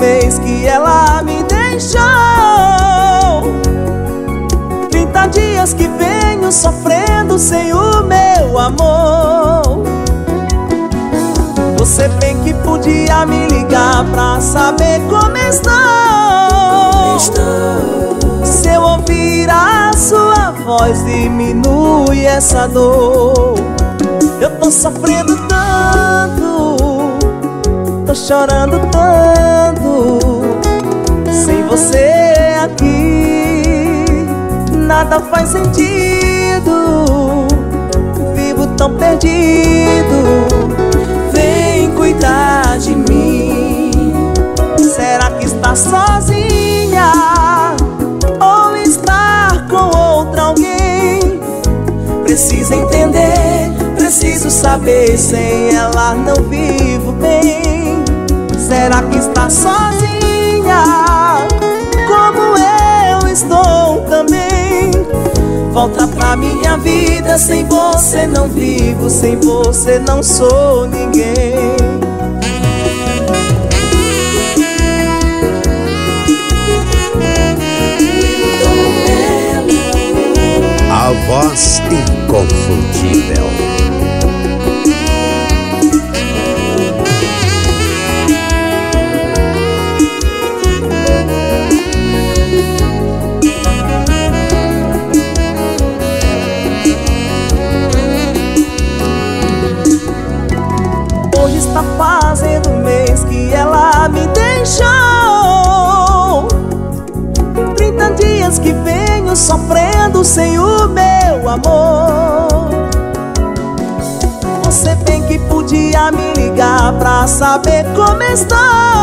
mês que ela me deixou. 30 dias que venho sofrendo sem o meu amor. Você bem que podia me ligar pra saber como estou. Se eu ouvir a sua voz, diminui essa dor. Eu tô sofrendo tanto, tô chorando tanto, sem você aqui nada faz sentido. Vivo tão perdido. Vem cuidar de mim. Será que está sozinha ou está com outro alguém? Preciso entender, preciso saber. Sem ela não vivo bem. Será que está sozinha como eu estou também? Volta pra minha vida. Sem você não vivo, sem você não sou ninguém. A voz inconfundível. Hoje está fazendo um mês que ela me deixou. 30 dias que venho sofrendo sem o meu amor. Você bem que podia me ligar pra saber como estou.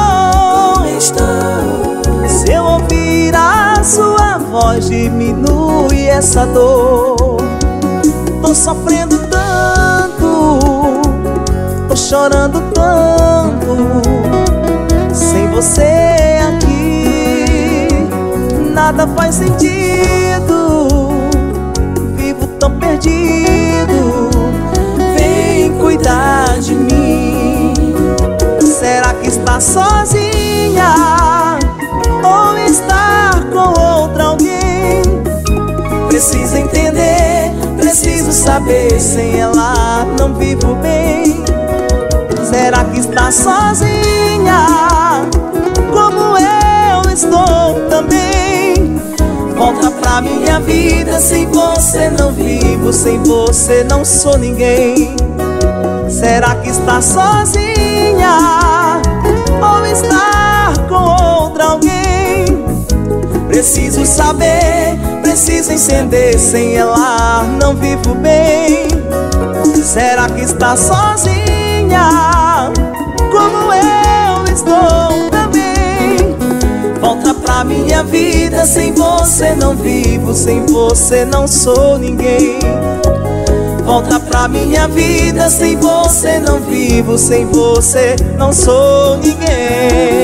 Se eu ouvir a sua voz, diminui essa dor. Tô sofrendo tanto, tô chorando tanto, sem você aqui nada faz sentido. Vivo tão perdido. Vem cuidar de mim. Será que está sozinha ou está com outro alguém? Preciso entender, preciso saber. Sem ela não vivo bem. Será que está sozinha como eu estou também? Volta pra minha vida. Sem você não vivo, sem você não sou ninguém. Será que está sozinha ou está com outro alguém? Preciso saber, preciso entender. Sem ela não vivo bem. Será que está sozinha como eu estou também? Volta pra minha vida. Sem você não vivo, sem você não sou ninguém. Volta pra minha vida. Sem você não vivo, sem você não sou ninguém.